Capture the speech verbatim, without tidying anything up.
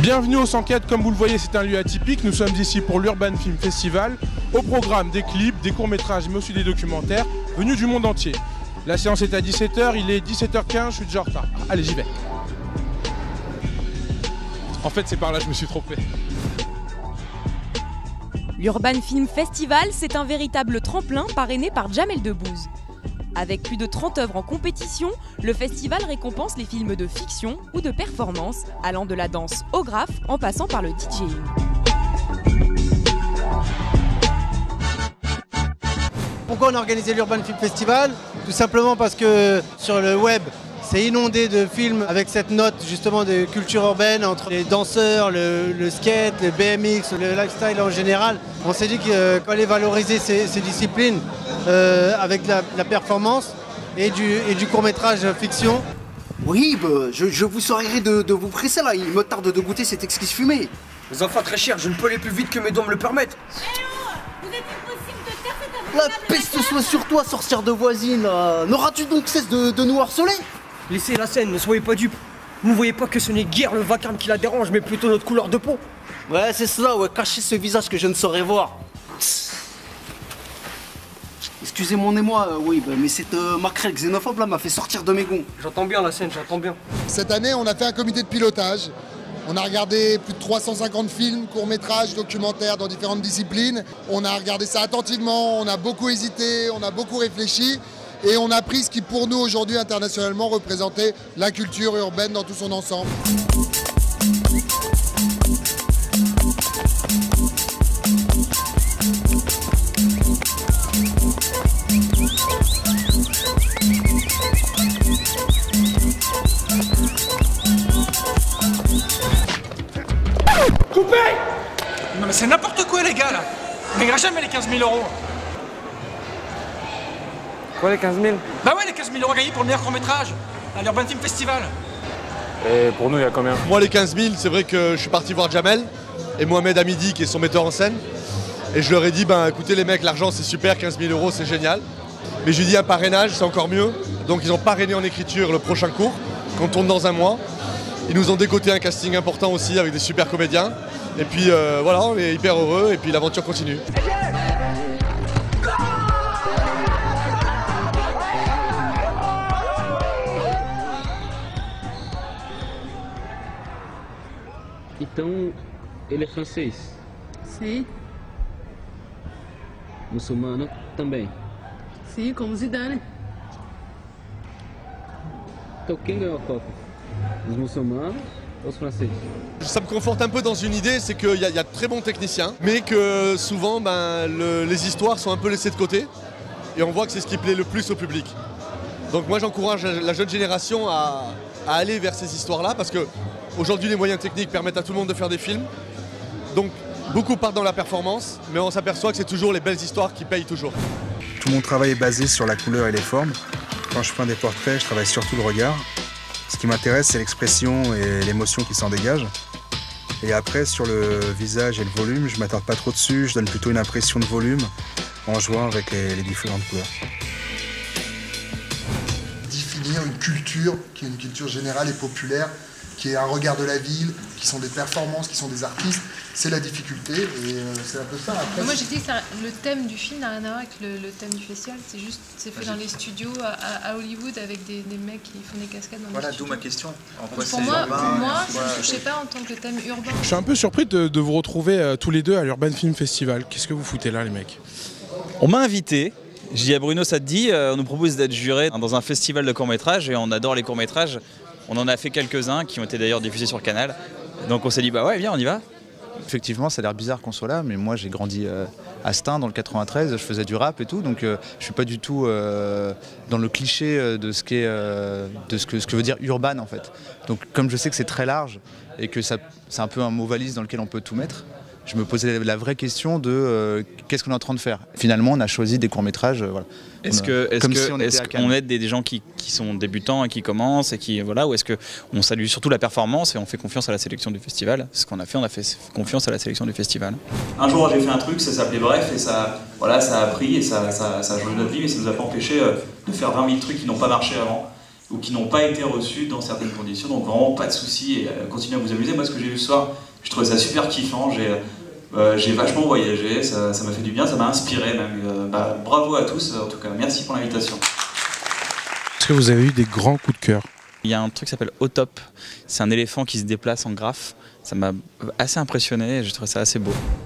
Bienvenue au cent quatre, comme vous le voyez c'est un lieu atypique, nous sommes ici pour l'Urban Film Festival, au programme des clips, des courts-métrages mais aussi des documentaires venus du monde entier. La séance est à dix-sept heures, il est dix-sept heures quinze, je suis déjà en retard. Allez, j'y vais. En fait c'est par là, je me suis trompé. L'Urban Film Festival, c'est un véritable tremplin parrainé par Jamel Debbouze. Avec plus de trente œuvres en compétition, le festival récompense les films de fiction ou de performance, allant de la danse au graphe en passant par le DJing. Pourquoi on a organisé l'Urban Film Festival? Tout simplement parce que sur le web, c'est inondé de films avec cette note justement de culture urbaine entre les danseurs, le, le skate, le B M X, le lifestyle en général. On s'est dit qu'il fallait valoriser ces, ces disciplines euh, avec la, la performance et du, et du court-métrage fiction. Oui, bah, je, je vous sortirai de, de vous presser là, il me tarde de goûter cette exquise fumée. Les enfants très chers, je ne peux aller plus vite que mes doigts me le permettent. La peste soit sur toi, sorcière de voisine. N'auras-tu donc cesse de, de nous harceler? Laissez la scène, ne soyez pas dupes. Vous ne voyez pas que ce n'est guère le vacarme qui la dérange, mais plutôt notre couleur de peau. Ouais, c'est cela, ouais, cachez ce visage que je ne saurais voir. Excusez mon émoi, euh, oui, bah, mais cette euh, maquerelle xénophobe là m'a fait sortir de mes gonds. J'entends bien la scène, j'entends bien. Cette année, on a fait un comité de pilotage. On a regardé plus de trois cent cinquante films, courts-métrages, documentaires dans différentes disciplines. On a regardé ça attentivement, on a beaucoup hésité, on a beaucoup réfléchi. Et on a pris ce qui pour nous aujourd'hui internationalement représentait la culture urbaine dans tout son ensemble. Coupez! Non mais c'est n'importe quoi les gars là! On gagnera jamais les quinze mille euros! Quoi les quinze mille? Bah ouais, les quinze mille euros gagnés pour le meilleur court-métrage à l'Urban Film Festival. Et pour nous, il y a combien? Moi, les quinze mille, c'est vrai que je suis parti voir Jamel et Mohamed Hamidi, qui est son metteur en scène. Et je leur ai dit, ben écoutez les mecs, l'argent c'est super, quinze mille euros c'est génial. Mais je lui ai dit un parrainage, c'est encore mieux. Donc ils ont parrainé en écriture le prochain cours, qu'on tourne dans un mois. Ils nous ont décoté un casting important aussi avec des super comédiens. Et puis euh, voilà, on est hyper heureux et puis l'aventure continue. Então, ele é francês? Sim. Muçulmano também? Sim, como Zidane. Então quem ganhou a Copa? Os muçulmanos ou os franceses? Ça me conforte un peu dans une idée, c'est qu'il y, y a de très bons techniciens, mais que souvent ben, le, les histoires sont un peu laissées de côté. Et on voit que c'est ce qui plaît le plus au public. Donc moi j'encourage la jeune génération à, à aller vers ces histoires-là, parce que aujourd'hui, les moyens techniques permettent à tout le monde de faire des films. Donc, beaucoup partent dans la performance, mais on s'aperçoit que c'est toujours les belles histoires qui payent toujours. Tout mon travail est basé sur la couleur et les formes. Quand je peins des portraits, je travaille surtout le regard. Ce qui m'intéresse, c'est l'expression et l'émotion qui s'en dégage. Et après, sur le visage et le volume, je ne m'attarde pas trop dessus. Je donne plutôt une impression de volume en jouant avec les, les différentes couleurs. Définir une culture qui est une culture générale et populaire, qui est un regard de la ville, qui sont des performances, qui sont des artistes, c'est la difficulté et euh, c'est un peu ça. Après, moi j'ai dit que ça, le thème du film n'a rien à voir avec le, le thème du festival, c'est juste c'est fait dans les studios à, à Hollywood avec des, des mecs qui font des cascades dans voilà, les studios. Voilà, d'où ma question. En quoi pour moi, urbain, pour moi ça ne me touchait pas en tant que thème urbain. Je suis un peu surpris de, de vous retrouver euh, tous les deux à l'Urban Film Festival. Qu'est-ce que vous foutez là les mecs? On m'a invité. Je dis à Bruno, ça te dit, euh, on nous propose d'être juré dans un festival de courts-métrages et on adore les courts-métrages. On en a fait quelques-uns qui ont été d'ailleurs diffusés sur Canal. Donc on s'est dit, bah ouais, viens, on y va. Effectivement, ça a l'air bizarre qu'on soit là, mais moi j'ai grandi euh, à Stein dans le quatre-vingt-treize, je faisais du rap et tout, donc euh, je suis pas du tout euh, dans le cliché de ce qu'est, euh, de ce que, ce que veut dire urban en fait. Donc comme je sais que c'est très large et que ça, c'est un peu un mot valise dans lequel on peut tout mettre, je me posais la vraie question de euh, qu'est-ce qu'on est en train de faire. Finalement, on a choisi des courts-métrages. Euh, voilà. Est-ce que, est-ce comme que, si on, est-ce qu'on aide des, des gens qui, qui sont débutants et qui commencent et qui voilà, ou est-ce que on salue surtout la performance et on fait confiance à la sélection du festival? C'est ce qu'on a fait, on a fait confiance à la sélection du festival. Un jour, j'ai fait un truc, ça s'appelait Bref, et ça, voilà, ça a pris et ça, ça, ça a changé notre vie, mais ça nous a pas empêché euh, de faire vingt mille trucs qui n'ont pas marché avant. ou qui n'ont pas été reçus dans certaines conditions. Donc vraiment pas de soucis et euh, continuez à vous amuser. Moi ce que j'ai vu ce soir, je trouvais ça super kiffant. J'ai euh, j'ai vachement voyagé, ça m'a fait du bien, ça m'a inspiré même. Euh, bah, bravo à tous en tout cas, merci pour l'invitation. Est-ce que vous avez eu des grands coups de cœur? Il y a un truc qui s'appelle Autop, c'est un éléphant qui se déplace en graphe. Ça m'a assez impressionné et je trouvais ça assez beau.